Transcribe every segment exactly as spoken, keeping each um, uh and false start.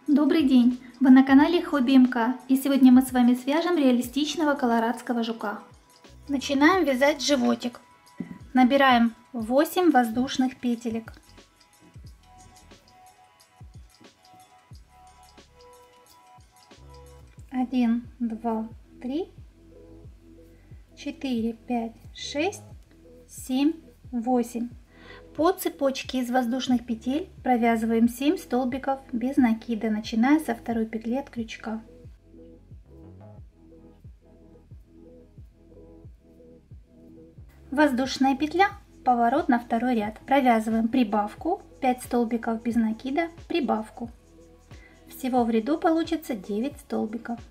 Добрый день! Вы на канале Хобби МК, и сегодня мы с вами свяжем реалистичного колорадского жука. Начинаем вязать животик. Набираем восемь воздушных петелек. Один, два, три, четыре, пять, шесть, семь, восемь. По цепочке из воздушных петель провязываем семь столбиков без накида, начиная со второй петли от крючка. Воздушная петля, поворот на второй ряд. Провязываем прибавку, пять столбиков без накида, прибавку. Всего в ряду получится девять столбиков.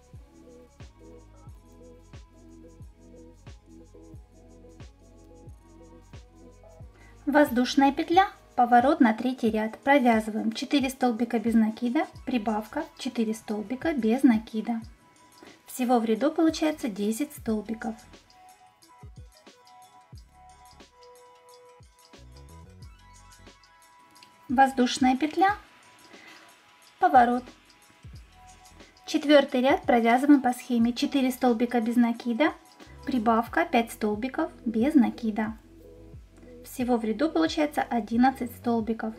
Воздушная петля, поворот на третий ряд. Провязываем четыре столбика без накида, прибавка, четыре столбика без накида. Всего в ряду получается десять столбиков. Воздушная петля, поворот. Четвертый ряд провязываем по схеме: четыре столбика без накида, прибавка, пять столбиков без накида. Всего в ряду получается одиннадцать столбиков.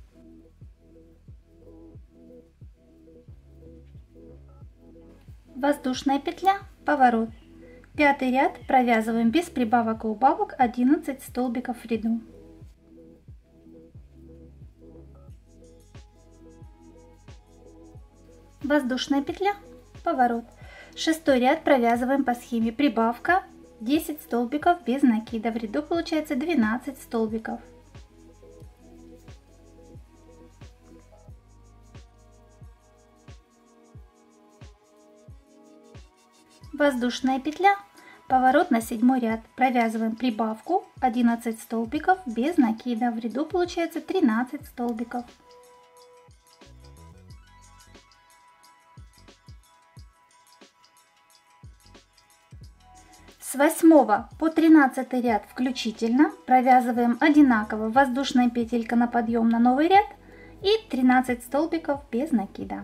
Воздушная петля, поворот. Пятый ряд провязываем без прибавок и убавок одиннадцать столбиков в ряду. Воздушная петля, поворот. Шестой ряд провязываем по схеме: прибавка, десять столбиков без накида. В ряду получается двенадцать столбиков. Воздушная петля, поворот на седьмой ряд. Провязываем прибавку, одиннадцать столбиков без накида. В ряду получается тринадцать столбиков. С восьмого по тринадцатый ряд включительно провязываем одинаково воздушная петелька на подъем на новый ряд и тринадцать столбиков без накида.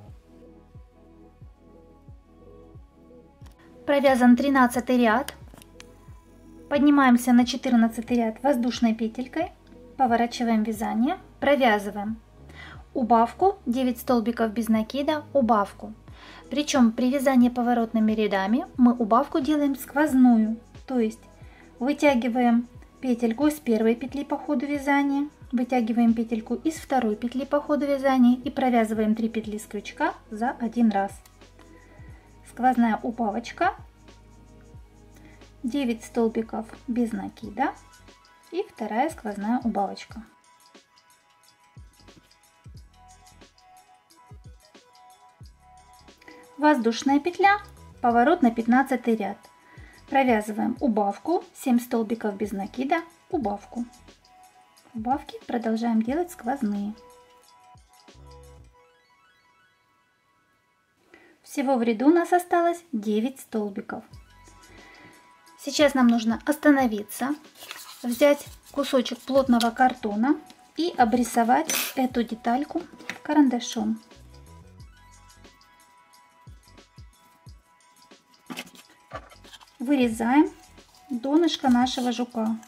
Провязан тринадцатый ряд. Поднимаемся на четырнадцатый ряд воздушной петелькой, поворачиваем вязание, провязываем убавку, девять столбиков без накида, убавку. Причем при вязании поворотными рядами мы убавку делаем сквозную, то есть вытягиваем петельку из первой петли по ходу вязания, вытягиваем петельку из второй петли по ходу вязания и провязываем три петли с крючка за один раз. Сквозная убавочка, девять столбиков без накида и вторая сквозная убавочка. Воздушная петля, поворот на пятнадцатый ряд. Провязываем убавку, семь столбиков без накида, убавку. Убавки продолжаем делать сквозные. Всего в ряду у нас осталось девять столбиков. Сейчас нам нужно остановиться, взять кусочек плотного картона и обрисовать эту детальку карандашом. Вырезаем донышко нашего жука.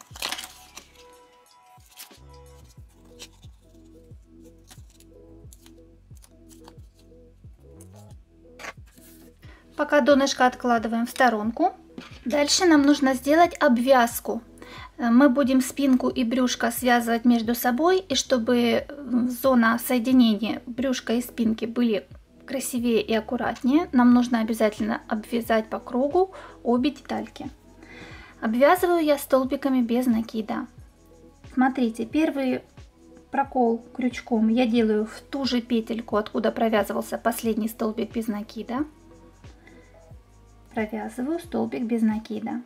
Пока донышко откладываем в сторонку. Дальше нам нужно сделать обвязку. Мы будем спинку и брюшко связывать между собой, и чтобы зона соединения брюшка и спинки были красивее и аккуратнее, нам нужно обязательно обвязать по кругу обе детальки. Обвязываю я столбиками без накида. Смотрите, первый прокол крючком я делаю в ту же петельку, откуда провязывался последний столбик без накида. Провязываю столбик без накида.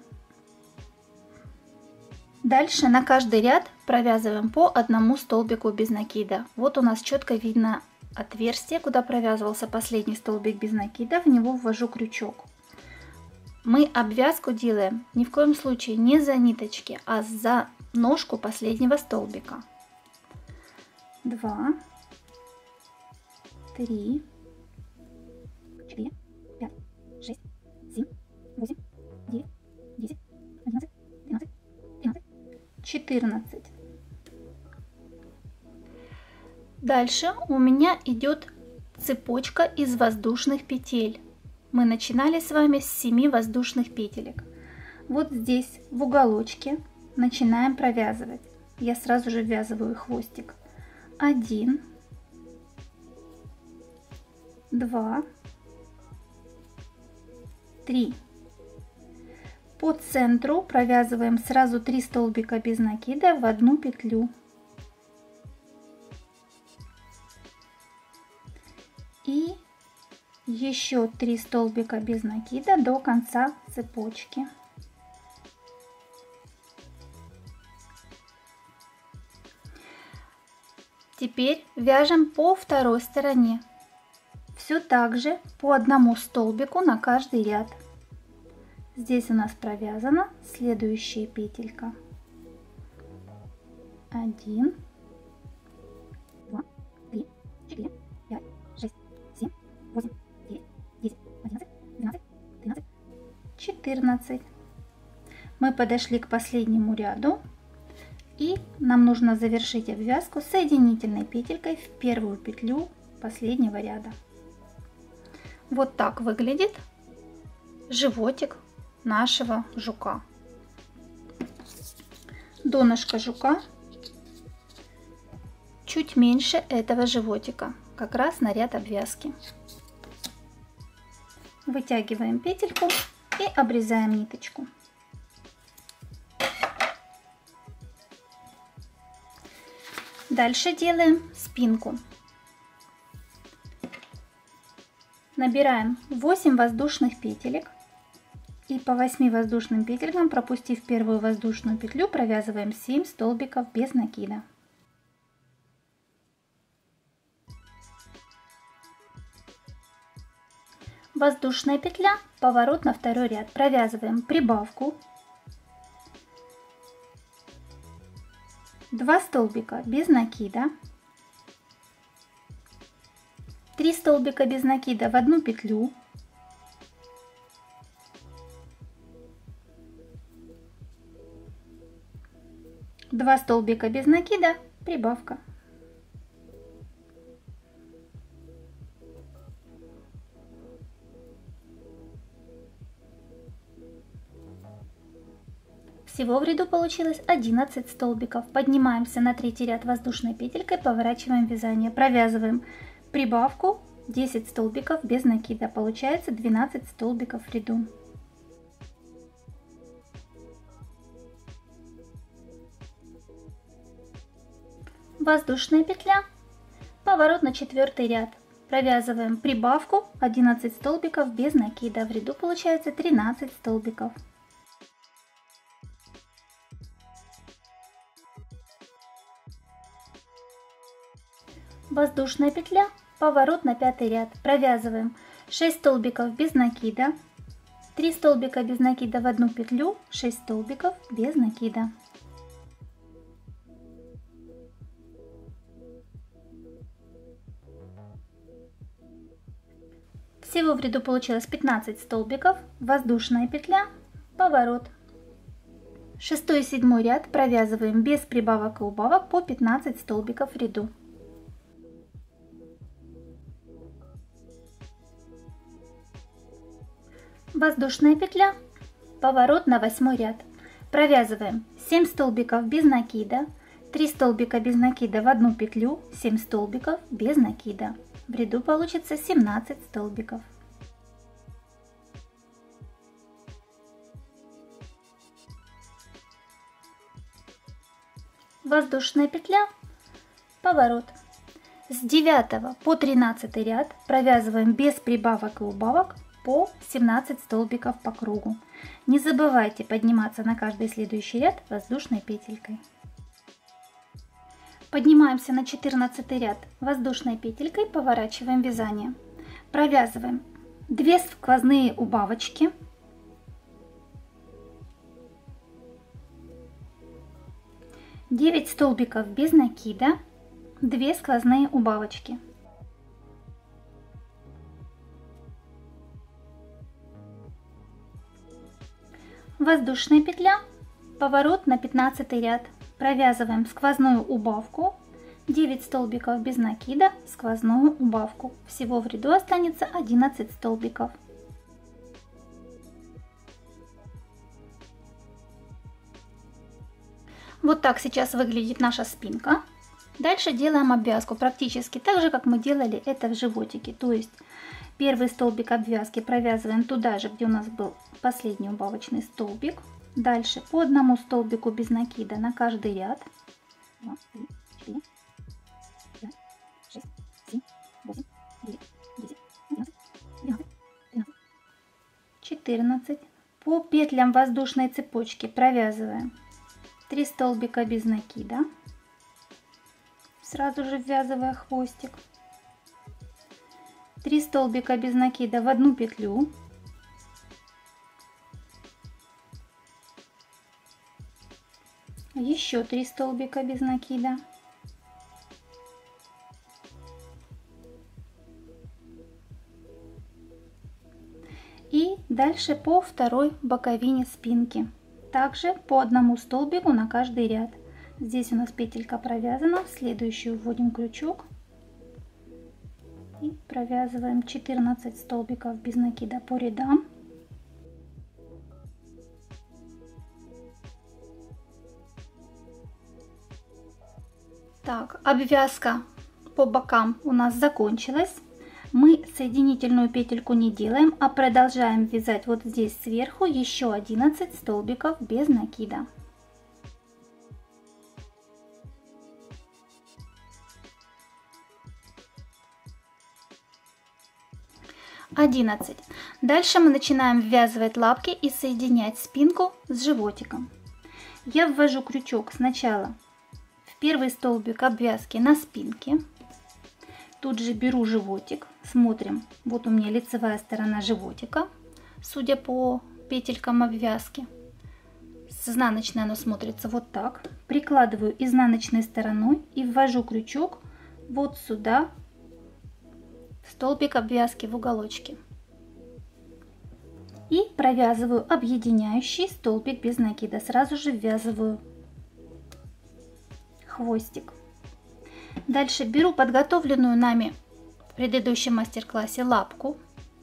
Дальше на каждый ряд провязываем по одному столбику без накида. Вот у нас четко видно отверстие, куда провязывался последний столбик без накида, в него ввожу крючок. Мы обвязку делаем ни в коем случае не за ниточки, а за ножку последнего столбика. Два, три, четыре, пять, шесть, семь, восемь, девять, десять, одиннадцать, двенадцать, тринадцать, четырнадцать. Дальше у меня идет цепочка из воздушных петель. Мы начинали с вами с семи воздушных петелек. Вот здесь в уголочке начинаем провязывать. Я сразу же ввязываю хвостик. Один, два, три. По центру провязываем сразу три столбика без накида в одну петлю. И еще три столбика без накида до конца цепочки. Теперь вяжем по второй стороне. Все так же по одному столбику на каждый ряд. Здесь у нас провязана следующая петелька. Один, два, три, четыре, пять, шесть, семь, восемь, девять, десять, одиннадцать, двенадцать, тринадцать, четырнадцать. Мы подошли к последнему ряду. И нам нужно завершить обвязку соединительной петелькой в первую петлю последнего ряда. Вот так выглядит животик нашего жука. Донышко жука чуть меньше этого животика, как раз на ряд обвязки. Вытягиваем петельку и обрезаем ниточку. Дальше делаем спинку. Набираем восемь воздушных петелек и по восьми воздушным петелькам, пропустив первую воздушную петлю, провязываем семь столбиков без накида. Воздушная петля, поворот на второй ряд. Провязываем прибавку, два столбика без накида, три столбика без накида в одну петлю, два столбика без накида, прибавка. Всего в ряду получилось одиннадцать столбиков. Поднимаемся на третий ряд воздушной петелькой, поворачиваем вязание, провязываем прибавку десять столбиков без накида. Получается двенадцать столбиков в ряду. Воздушная петля, поворот на четвертый ряд. Провязываем прибавку одиннадцать столбиков без накида. В ряду получается тринадцать столбиков. Воздушная петля, поворот на пятый ряд. Провязываем шесть столбиков без накида, три столбика без накида в одну петлю, шесть столбиков без накида. Всего в ряду получилось пятнадцать столбиков, воздушная петля, поворот. Шестой и седьмой ряд провязываем без прибавок и убавок по пятнадцать столбиков в ряду. Воздушная петля, поворот на восьмой ряд. Провязываем семь столбиков без накида, три столбика без накида в одну петлю, семь столбиков без накида. В ряду получится семнадцать столбиков. Воздушная петля, поворот. С девятого по тринадцатый ряд провязываем без прибавок и убавок по семнадцать столбиков по кругу. Не забывайте подниматься на каждый следующий ряд воздушной петелькой. Поднимаемся на четырнадцатый ряд воздушной петелькой, поворачиваем вязание. Провязываем две сквозные убавочки, девять столбиков без накида, две сквозные убавочки. Воздушная петля, поворот на пятнадцатый ряд. Провязываем сквозную убавку, девять столбиков без накида, сквозную убавку. Всего в ряду останется одиннадцать столбиков. Вот так сейчас выглядит наша спинка. Дальше делаем обвязку практически так же, как мы делали это в животике. То есть первый столбик обвязки провязываем туда же, где у нас был последний убавочный столбик. Дальше по одному столбику без накида на каждый ряд. два, три, четыре, пять, шесть, семь, восемь, девять, десять, одиннадцать, двенадцать, тринадцать, четырнадцать. По петлям воздушной цепочки провязываем три столбика без накида, сразу же ввязывая хвостик, три столбика без накида в одну петлю, еще три столбика без накида, и дальше по второй боковине спинки. Также по одному столбику на каждый ряд. Здесь у нас петелька провязана, в следующую вводим крючок и провязываем четырнадцать столбиков без накида по рядам. Так, обвязка по бокам у нас закончилась. Мы соединительную петельку не делаем, а продолжаем вязать вот здесь сверху еще одиннадцать столбиков без накида. одиннадцать. Дальше мы начинаем ввязывать лапки и соединять спинку с животиком. Я ввожу крючок сначала в первый столбик обвязки на спинке. Тут же беру животик, смотрим, вот у меня лицевая сторона животика, судя по петелькам обвязки. С изнаночной оно смотрится вот так. Прикладываю изнаночной стороной и ввожу крючок вот сюда, в столбик обвязки в уголочке. И провязываю объединяющий столбик без накида. Сразу же ввязываю хвостик. Дальше беру подготовленную нами в предыдущем мастер-классе лапку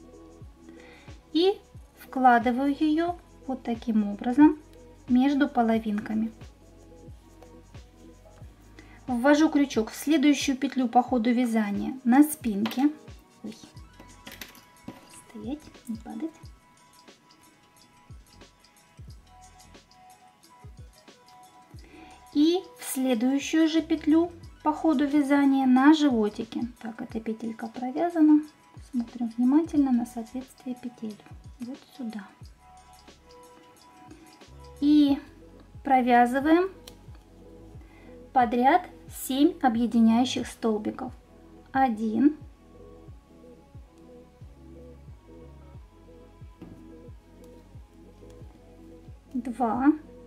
и вкладываю ее вот таким образом между половинками. Ввожу крючок в следующую петлю по ходу вязания на спинке. Ой. Стоять, не падать. И в следующую же петлю по ходу вязания на животике. Так, эта петелька провязана. Смотрим внимательно на соответствие петель. Вот сюда. И провязываем подряд семь объединяющих столбиков. один, два,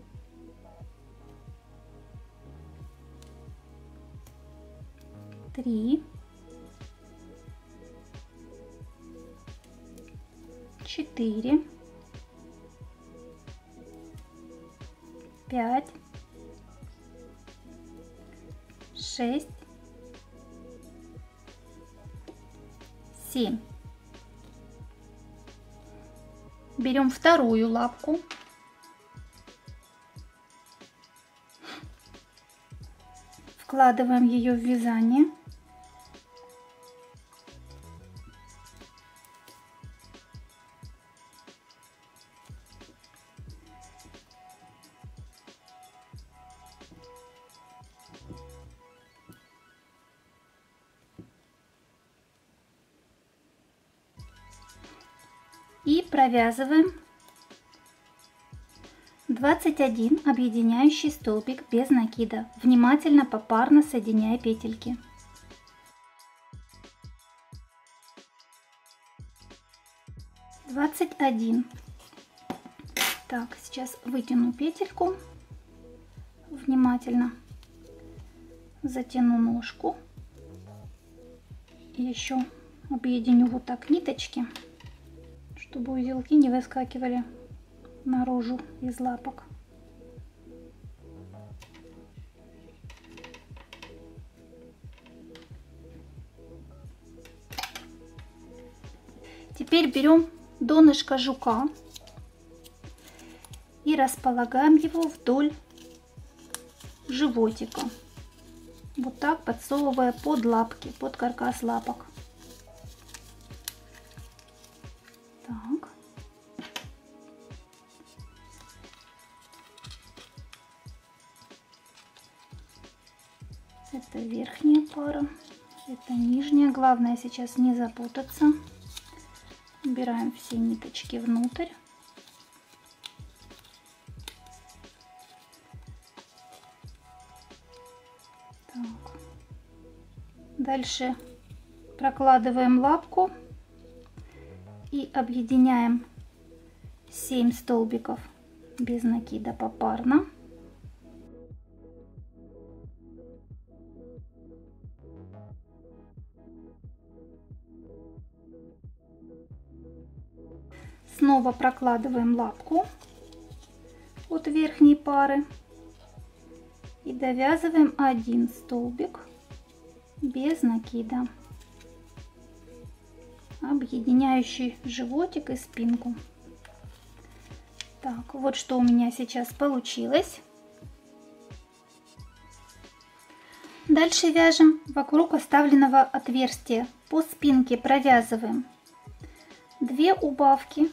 три, четыре, пять, шесть, семь. Берем вторую лапку. Вкладываем ее в вязание. И провязываем двадцать один объединяющий столбик без накида, внимательно попарно соединяя петельки. двадцать один. Так, сейчас вытяну петельку, внимательно затяну ножку и еще объединю вот так ниточки, чтобы узелки не выскакивали наружу из лапок. Теперь берем донышко жука и располагаем его вдоль животика. Вот так, подсовывая под лапки, под каркас лапок. Так. Это верхняя пара, это нижняя. Главное сейчас не запутаться. Убираем все ниточки внутрь. Так. Дальше прокладываем лапку и объединяем семь столбиков без накида попарно. Снова прокладываем лапку от верхней пары и довязываем один столбик без накида, объединяющий животик и спинку. Так, вот что у меня сейчас получилось. Дальше вяжем вокруг оставленного отверстия. По спинке провязываем две убавки.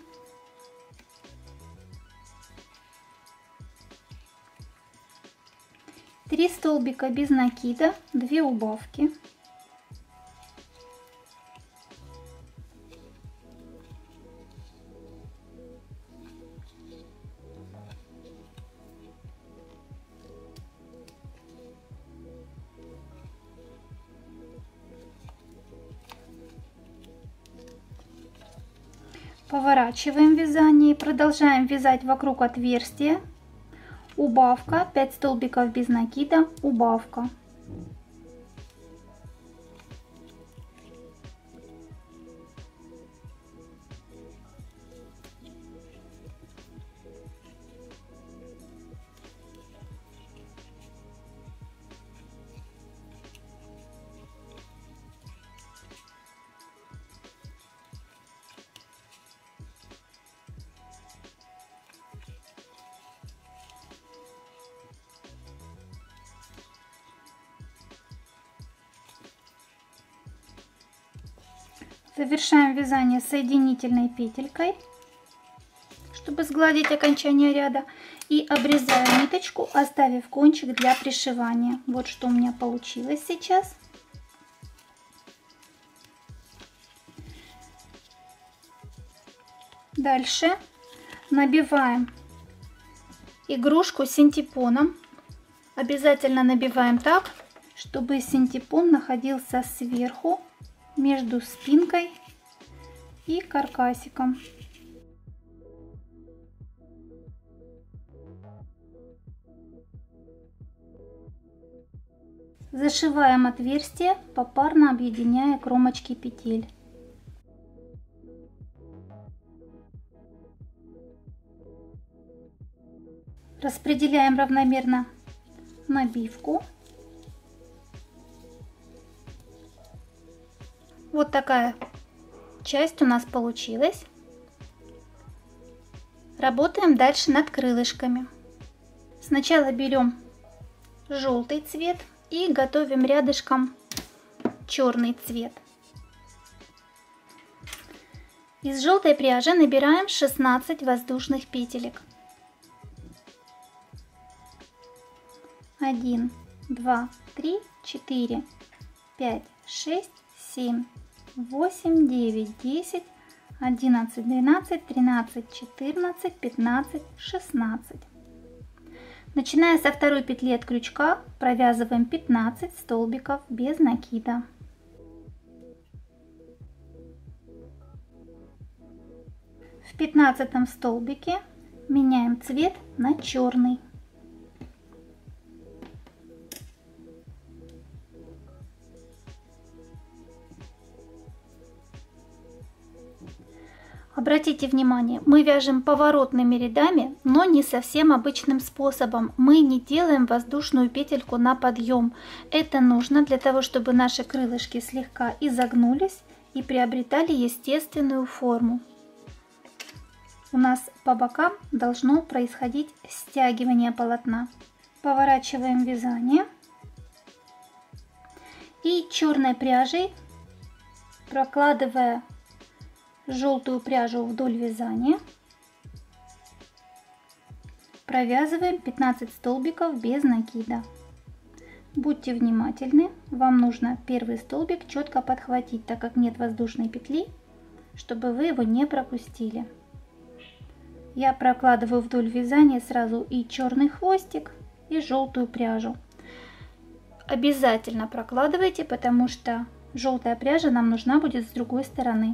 три столбика без накида, две убавки. Поворачиваем вязание и продолжаем вязать вокруг отверстия. Убавка, пять столбиков без накида, убавка. Завершаем вязание соединительной петелькой, чтобы сгладить окончание ряда, и обрезаю ниточку, оставив кончик для пришивания. Вот что у меня получилось сейчас. Дальше набиваем игрушку синтепоном. Обязательно набиваем так, чтобы синтепон находился сверху, между спинкой и каркасиком. Зашиваем отверстие, попарно объединяя кромочки петель. Распределяем равномерно набивку. Вот такая часть у нас получилась. Работаем дальше над крылышками. Сначала берем желтый цвет и готовим рядышком черный цвет. Из желтой пряжи набираем шестнадцать воздушных петелек. один, два, три, четыре, пять, шесть, семь, восемь, девять, десять, одиннадцать, двенадцать, тринадцать, четырнадцать, пятнадцать, шестнадцать. Начиная со второй петли от крючка провязываем пятнадцать столбиков без накида. В пятнадцатом столбике меняем цвет на черный. Обратите внимание, мы вяжем поворотными рядами, но не совсем обычным способом. Мы не делаем воздушную петельку на подъем. Это нужно для того, чтобы наши крылышки слегка изогнулись и приобретали естественную форму. У нас по бокам должно происходить стягивание полотна. Поворачиваем вязание и черной пряжей, прокладывая желтую пряжу вдоль вязания, провязываем пятнадцать столбиков без накида. Будьте внимательны, вам нужно первый столбик четко подхватить, так как нет воздушной петли, чтобы вы его не пропустили. Я прокладываю вдоль вязания сразу и черный хвостик, и желтую пряжу. Обязательно прокладывайте, потому что желтая пряжа нам нужна будет с другой стороны.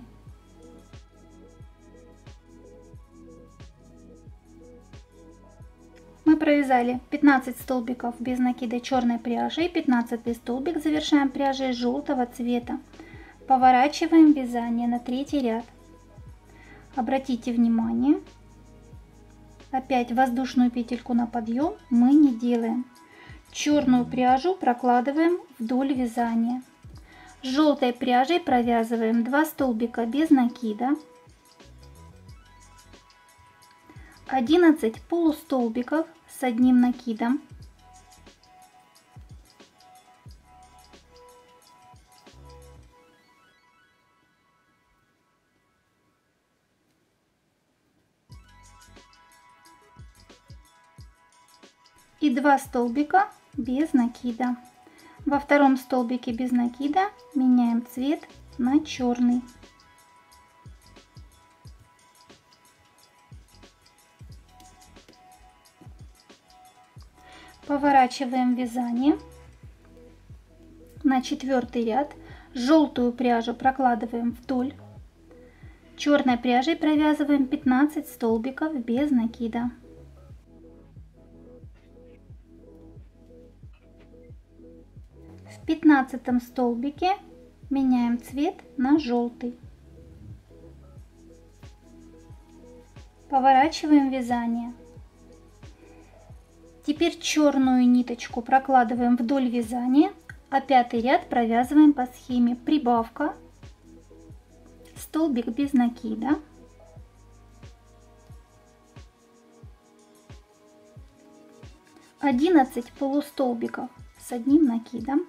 Мы провязали пятнадцать столбиков без накида черной пряжи, и пятнадцатый столбик завершаем пряжей желтого цвета. Поворачиваем вязание на третий ряд. Обратите внимание, опять воздушную петельку на подъем мы не делаем. Черную пряжу прокладываем вдоль вязания. Желтой пряжей провязываем два столбика без накида, одиннадцать полустолбиков с одним накидом, и два столбика без накида. Во втором столбике без накида меняем цвет на черный. Поворачиваем вязание на четвертый ряд. Желтую пряжу прокладываем вдоль. Черной пряжей провязываем пятнадцать столбиков без накида. В пятнадцатом столбике меняем цвет на желтый. Поворачиваем вязание. Теперь черную ниточку прокладываем вдоль вязания, а пятый ряд провязываем по схеме прибавка, столбик без накида, одиннадцать полустолбиков с одним накидом,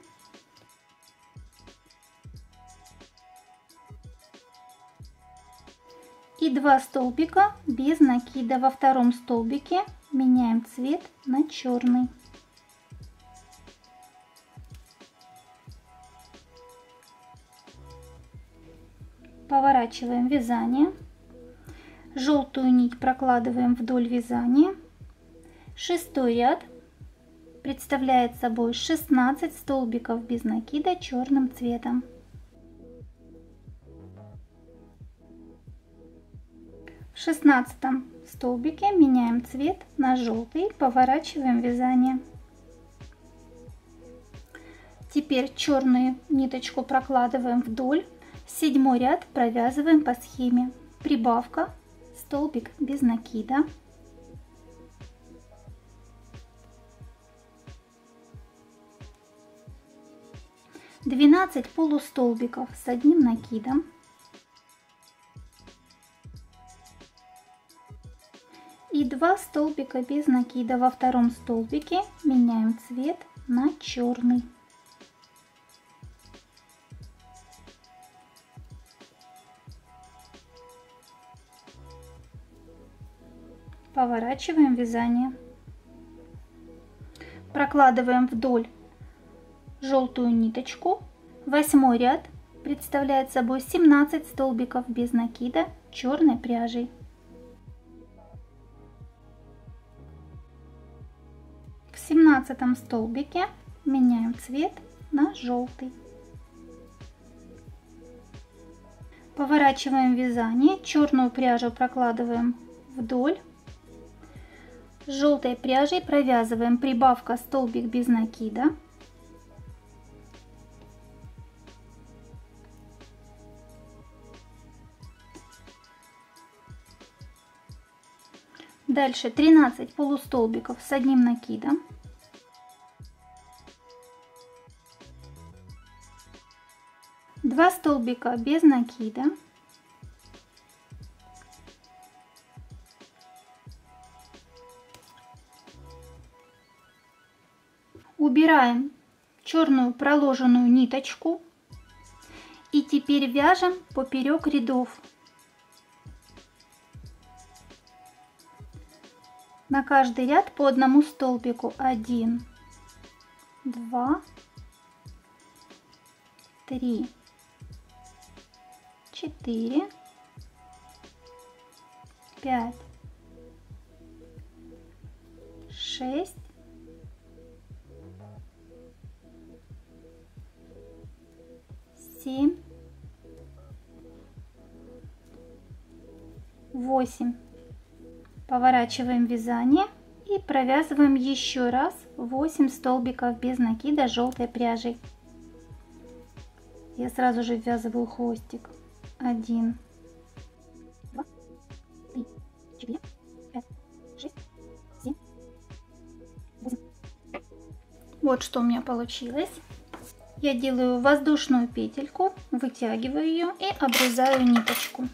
и два столбика без накида. Во втором столбике меняем цвет на черный. Поворачиваем вязание. Желтую нить прокладываем вдоль вязания. Шестой ряд представляет собой шестнадцать столбиков без накида черным цветом. В шестнадцатом столбике меняем цвет на желтый, поворачиваем вязание. Теперь черную ниточку прокладываем вдоль. Седьмой ряд провязываем по схеме прибавка, столбик без накида, двенадцать полустолбиков с одним накидом, и два столбика без накида. Во втором столбике меняем цвет на черный. Поворачиваем вязание. Прокладываем вдоль желтую ниточку. Восьмой ряд представляет собой семнадцать столбиков без накида черной пряжей. В семнадцатом столбике меняем цвет на желтый. Поворачиваем вязание. Черную пряжу прокладываем вдоль. Желтой пряжей провязываем прибавка, столбик без накида. Дальше тринадцать полустолбиков с одним накидом. два столбика без накида. Убираем черную проложенную ниточку и теперь вяжем поперек рядов. На каждый ряд по одному столбику. один, два, три, четыре, пять, шесть, семь, восемь. Поворачиваем вязание и провязываем еще раз восемь столбиков без накида желтой пряжей. Я сразу же ввязываю хвостик. один, два, три, четыре, пять, шесть, семь, восемь. Вот что у меня получилось. Я делаю воздушную петельку, вытягиваю ее и обрезаю ниточку.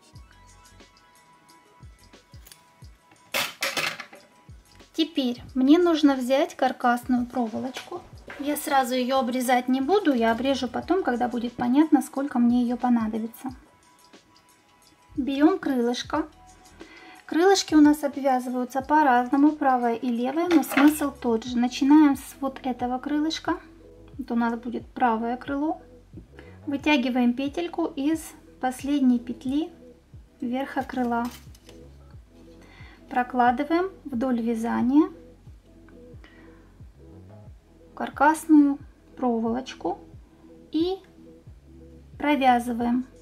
Теперь мне нужно взять каркасную проволочку. Я сразу ее обрезать не буду, я обрежу потом, когда будет понятно, сколько мне ее понадобится. Берем крылышко. Крылышки у нас обвязываются по-разному, правое и левое, но смысл тот же. Начинаем с вот этого крылышка. Вот у нас будет правое крыло. Вытягиваем петельку из последней петли верха крыла. Прокладываем вдоль вязания каркасную проволочку и провязываем.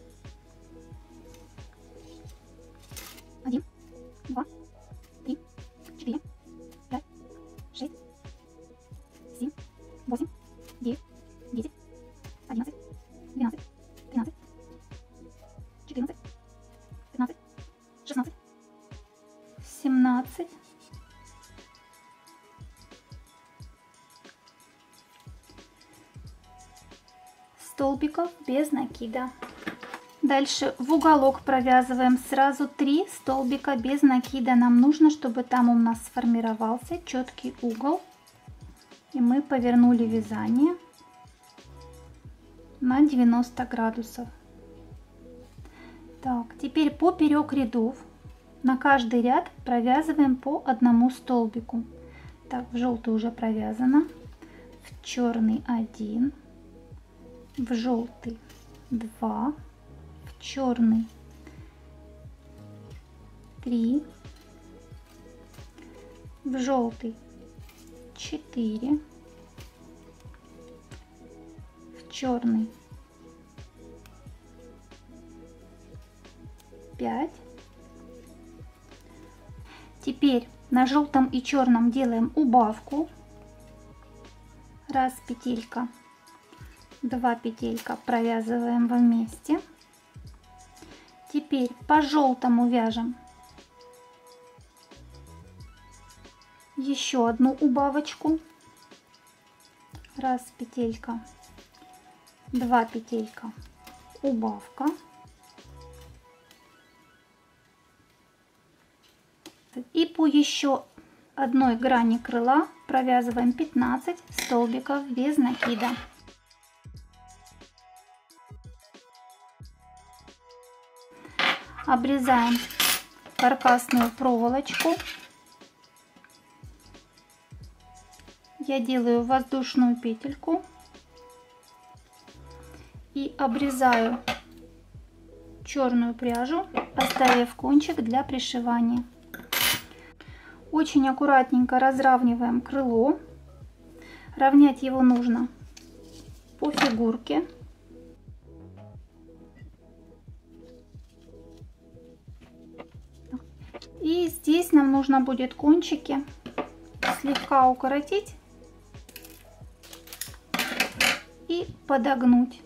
один, два, три, четыре, пять, шесть, семь, восемь, девять, десять, одиннадцать, двенадцать, тринадцать, четырнадцать, пятнадцать, шестнадцать, семнадцать, столбиков без накида. Дальше в уголок провязываем сразу три столбика без накида. Нам нужно, чтобы там у нас сформировался четкий угол. И мы повернули вязание на девяносто градусов. Так, теперь поперек рядов на каждый ряд провязываем по одному столбику. Так, в желтый уже провязано, в черный один, в желтый два, в черный три, в желтый четыре, в черный пять. Теперь на желтом и черном делаем убавку. Раз петелька, два петелька, провязываем вместе. Теперь по желтому вяжем еще одну убавочку. Раз петелька, два петелька, убавка. И по еще одной грани крыла провязываем пятнадцать столбиков без накида. Обрезаем каркасную проволочку. Я делаю воздушную петельку и обрезаю черную пряжу, оставив кончик для пришивания. Очень аккуратненько разравниваем крыло. Равнять его нужно по фигурке. И здесь нам нужно будет кончики слегка укоротить и подогнуть,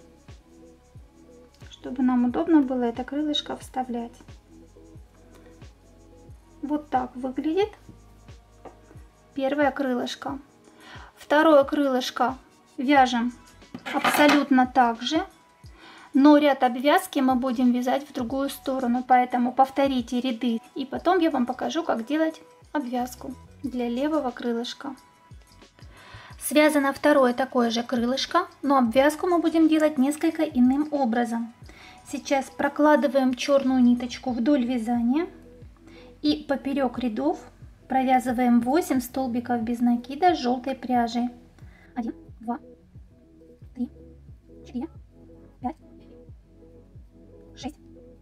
чтобы нам удобно было это крылышко вставлять. Вот так выглядит первое крылышко. Второе крылышко вяжем абсолютно так же, но ряд обвязки мы будем вязать в другую сторону, поэтому повторите ряды, и потом я вам покажу, как делать обвязку для левого крылышка. Связано второе такое же крылышко, но обвязку мы будем делать несколько иным образом. Сейчас прокладываем черную ниточку вдоль вязания и поперек рядов провязываем восемь столбиков без накида с желтой пряжей. один, два, три, четыре, пять, шесть,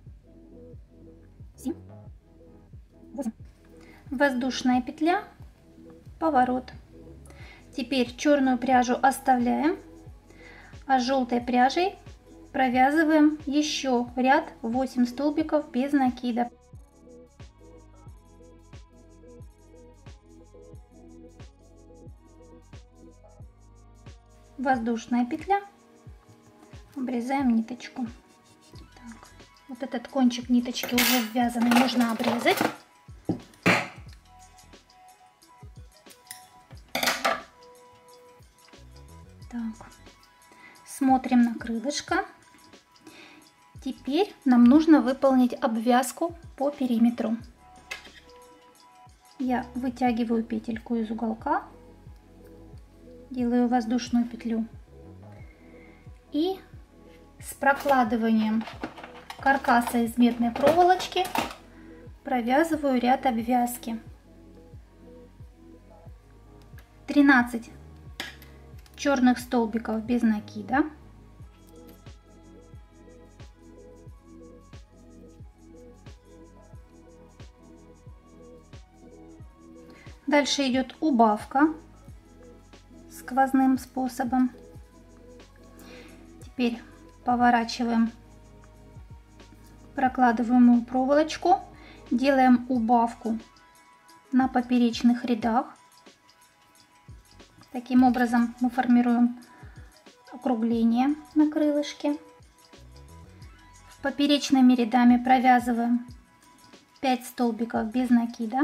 семь, восемь. Воздушная петля, поворот. Теперь черную пряжу оставляем, а желтой пряжей провязываем еще ряд восемь столбиков без накида. Воздушная петля, обрезаем ниточку. Так, вот этот кончик ниточки уже ввязанный можно обрезать. Так, смотрим на крылышко. Теперь нам нужно выполнить обвязку по периметру. Я вытягиваю петельку из уголка, делаю воздушную петлю и с прокладыванием каркаса из медной проволочки провязываю ряд обвязки. тринадцать черных столбиков без накида. Дальше идет убавка сквозным способом. Теперь поворачиваем прокладываемую проволочку, делаем убавку на поперечных рядах. Таким образом мы формируем округление на крылышке. Поперечными рядами провязываем пять столбиков без накида.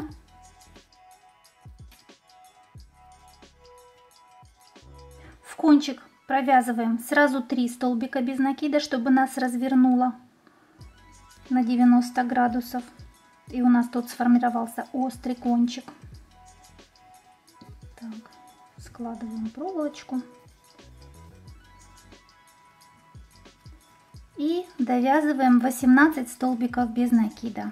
В кончик провязываем сразу три столбика без накида, чтобы нас развернуло на девяносто градусов. И у нас тут сформировался острый кончик. Так. Складываем проволочку и довязываем восемнадцать столбиков без накида.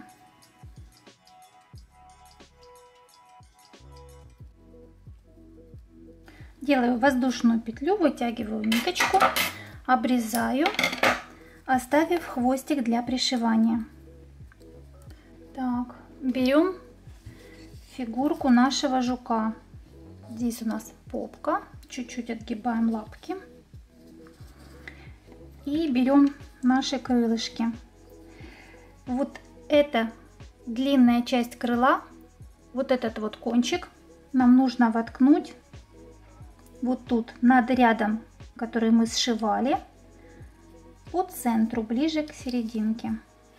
Делаю воздушную петлю, вытягиваю ниточку, обрезаю, оставив хвостик для пришивания. Так, берем фигурку нашего жука. Здесь у нас попка, чуть-чуть отгибаем лапки и берем наши крылышки. Вот эта длинная часть крыла, вот этот вот кончик нам нужно воткнуть вот тут над рядом, который мы сшивали, по центру, ближе к серединке.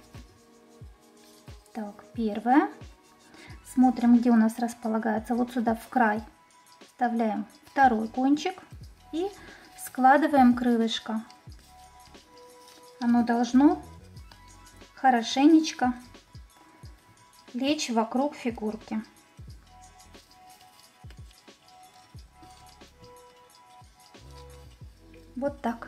Так, первое. Смотрим, где у нас располагается. Вот сюда в край вставляем второй кончик и складываем крылышко. Оно должно хорошенечко лечь вокруг фигурки. Вот так.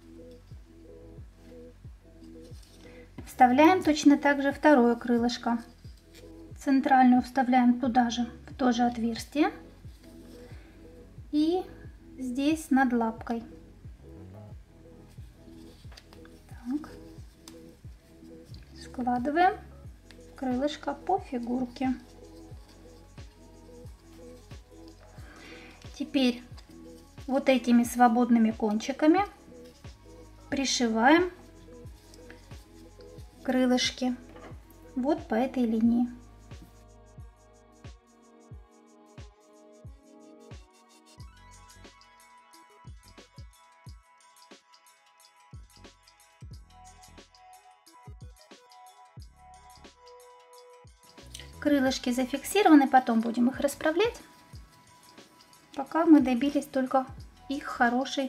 Вставляем точно так же второе крылышко. Центральную вставляем туда же, в то же отверстие. И здесь над лапкой. Так. Складываем крылышко по фигурке. Теперь вот этими свободными кончиками пришиваем крылышки вот по этой линии. Крылышки зафиксированы, потом будем их расправлять, пока мы добились только их хорошей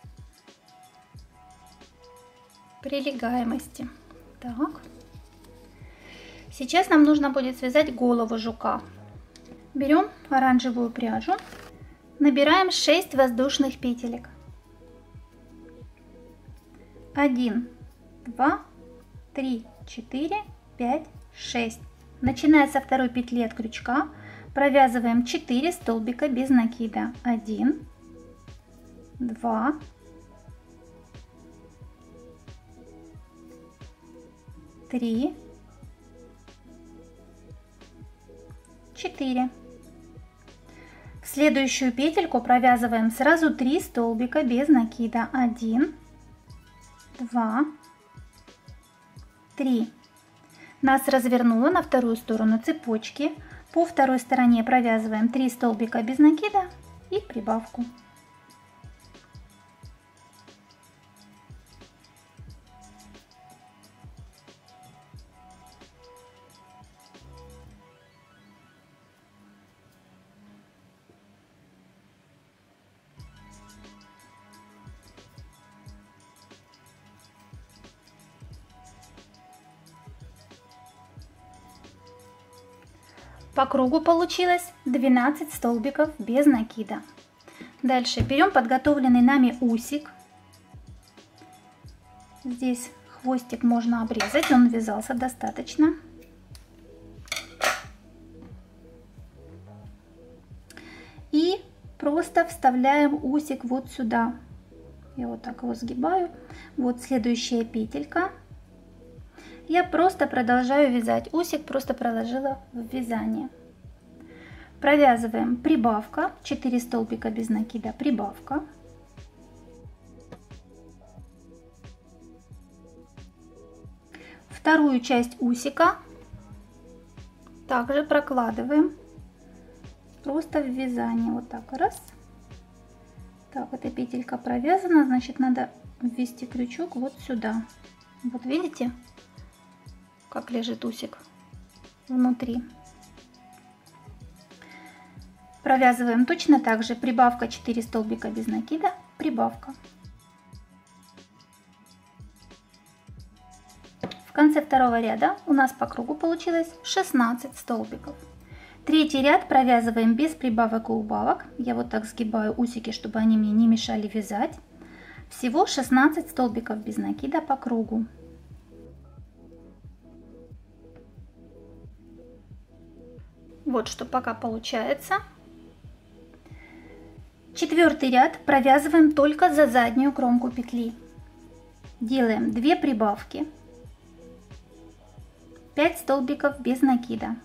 прилегаемости. Так. Сейчас нам нужно будет связать голову жука. Берем оранжевую пряжу, набираем шесть воздушных петелек. один, два, три, четыре, пять, шесть. Начиная со второй петли от крючка, провязываем четыре столбика без накида. один, два, три, четыре. В следующую петельку провязываем сразу три столбика без накида. один, два, три. Нас развернуло на вторую сторону цепочки. По второй стороне провязываем три столбика без накида и прибавку. По кругу получилось двенадцать столбиков без накида. Дальше берем подготовленный нами усик. Здесь хвостик можно обрезать, он вязался достаточно. И просто вставляем усик вот сюда. Я вот так его сгибаю. Вот следующая петелька. Я просто продолжаю вязать. Усик просто проложила в вязание. Провязываем прибавка. четыре столбика без накида. Прибавка. Вторую часть усика также прокладываем просто в вязание. Вот так раз. Так, эта петелька провязана, значит, надо ввести крючок вот сюда. Вот видите? Как лежит усик внутри. Провязываем точно так же. Прибавка четыре столбика без накида. Прибавка. В конце второго ряда у нас по кругу получилось шестнадцать столбиков. Третий ряд провязываем без прибавок и убавок. Я вот так сгибаю усики, чтобы они мне не мешали вязать. Всего шестнадцать столбиков без накида по кругу. Вот что пока получается. Четвертый ряд провязываем только за заднюю кромку петли. Делаем две прибавки, пять столбиков без накида.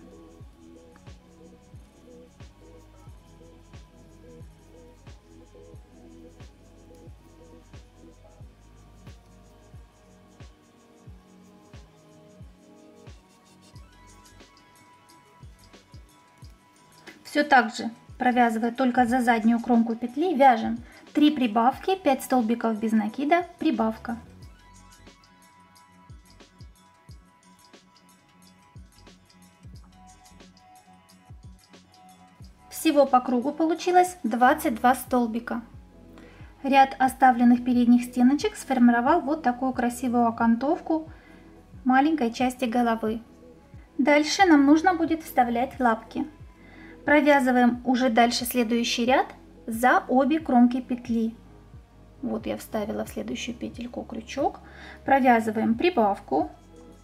Все так же, провязывая только за заднюю кромку петли, вяжем три прибавки, пять столбиков без накида, прибавка. Всего по кругу получилось двадцать два столбика. Ряд оставленных передних стеночек сформировал вот такую красивую окантовку маленькой части головы. Дальше нам нужно будет вставлять лапки. Провязываем уже дальше следующий ряд за обе кромки петли. Вот я вставила в следующую петельку крючок. Провязываем прибавку.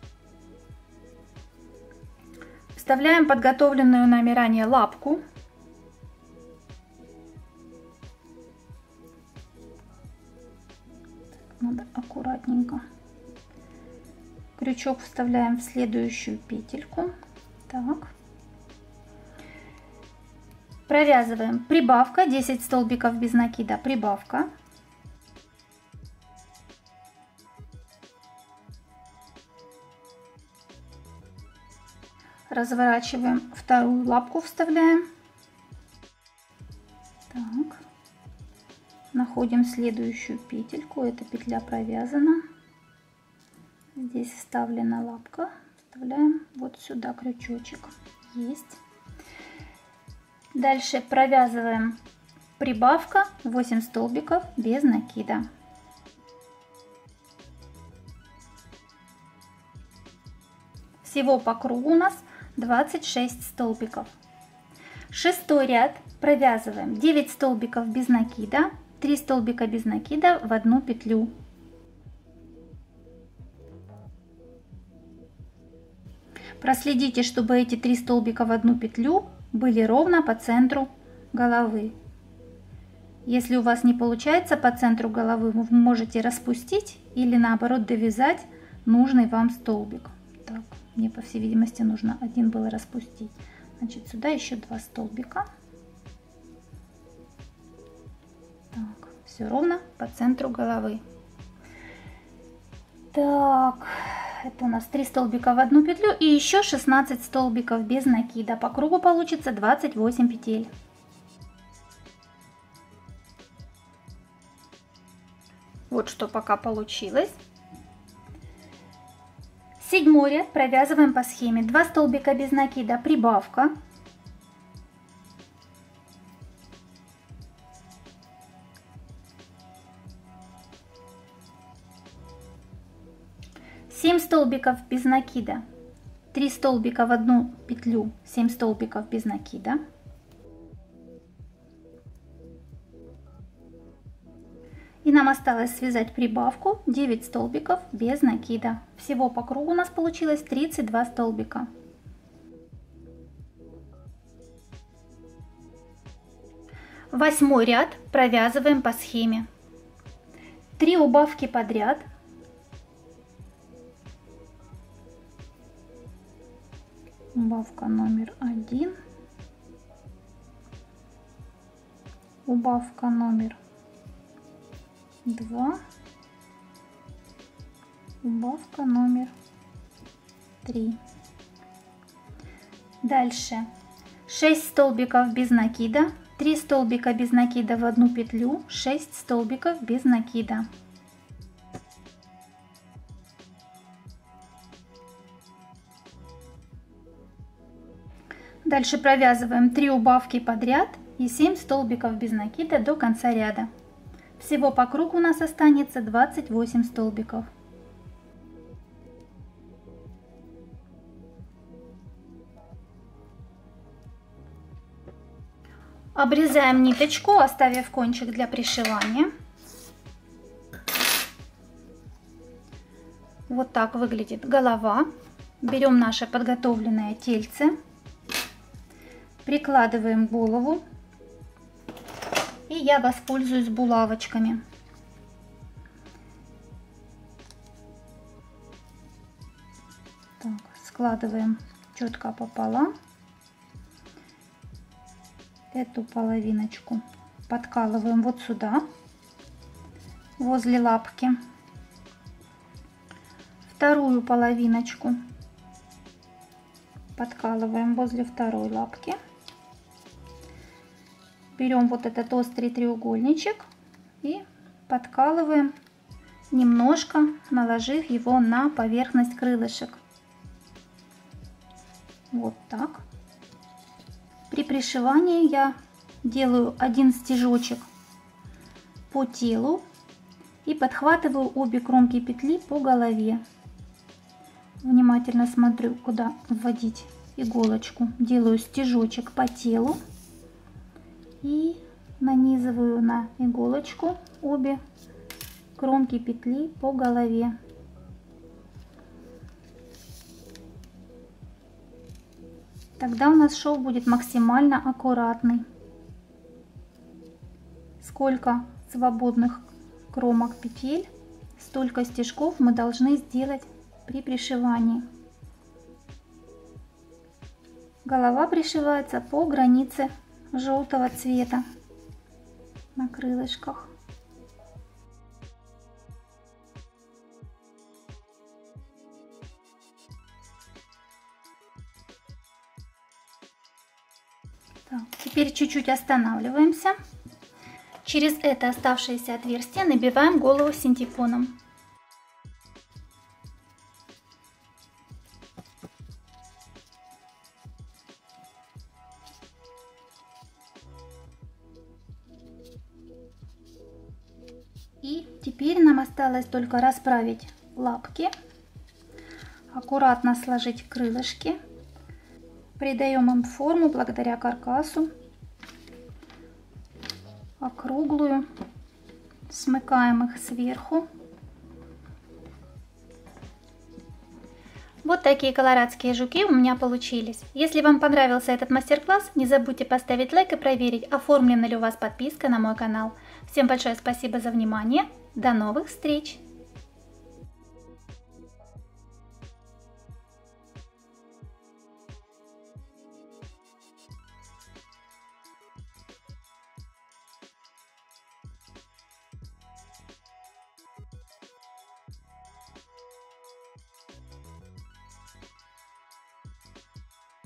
Вставляем подготовленную нами ранее лапку. Надо аккуратненько. Крючок вставляем в следующую петельку. Так. Провязываем прибавка, десять столбиков без накида, прибавка. Разворачиваем, вторую лапку вставляем. Так. Находим следующую петельку, эта петля провязана. Здесь вставлена лапка, вставляем вот сюда крючочек. Есть. Дальше провязываем прибавка восемь столбиков без накида. Всего по кругу у нас двадцать шесть столбиков. Шестой ряд провязываем девять столбиков без накида, три столбика без накида в одну петлю. Проследите, чтобы эти три столбика в одну петлю были ровно по центру головы. Если у вас не получается по центру головы, вы можете распустить или наоборот довязать нужный вам столбик. Так, мне по всей видимости нужно один был распустить. Значит, сюда еще два столбика. Так, все ровно по центру головы. Так, это у нас три столбика в одну петлю и еще шестнадцать столбиков без накида. По кругу получится двадцать восемь петель. Вот что пока получилось. Седьмой ряд провязываем по схеме. два столбика без накида, прибавка. семь столбиков без накида, три столбика в одну петлю, семь столбиков без накида. И нам осталось связать прибавку девять столбиков без накида. Всего по кругу у нас получилось тридцать два столбика. Восьмой ряд провязываем по схеме. три убавки подряд. Убавка номер один. Убавка номер два, убавка номер три. Дальше шесть столбиков без накида, три столбика без накида в одну петлю, шесть столбиков без накида. Дальше провязываем три убавки подряд и семь столбиков без накида до конца ряда. Всего по кругу у нас останется двадцать восемь столбиков. Обрезаем ниточку, оставив кончик для пришивания. Вот так выглядит голова. Берем наше подготовленное тельце, прикладываем голову. И я воспользуюсь булавочками. Так, складываем четко пополам. Эту половиночку подкалываем вот сюда, возле лапки. Вторую половиночку подкалываем возле второй лапки. Берем вот этот острый треугольничек и подкалываем, немножко наложив его на поверхность крылышек. Вот так. При пришивании я делаю один стежочек по телу и подхватываю обе кромки петли по голове. Внимательно смотрю, куда вводить иголочку. Делаю стежочек по телу. И нанизываю на иголочку обе кромки петли по голове. Тогда у нас шов будет максимально аккуратный. Сколько свободных кромок петель, столько стежков мы должны сделать при пришивании. Голова пришивается по границе желтого цвета на крылышках. Так, теперь чуть-чуть останавливаемся. Через это оставшееся отверстие набиваем голову синтепоном. нам осталось только расправить лапки, аккуратно сложить крылышки. Придаем им форму благодаря каркасу, округлую, смыкаем их сверху. Вот такие колорадские жуки у меня получились. Если вам понравился этот мастер-класс, не забудьте поставить лайк и проверить, оформлена ли у вас подписка на мой канал. Всем большое спасибо за внимание. До новых встреч!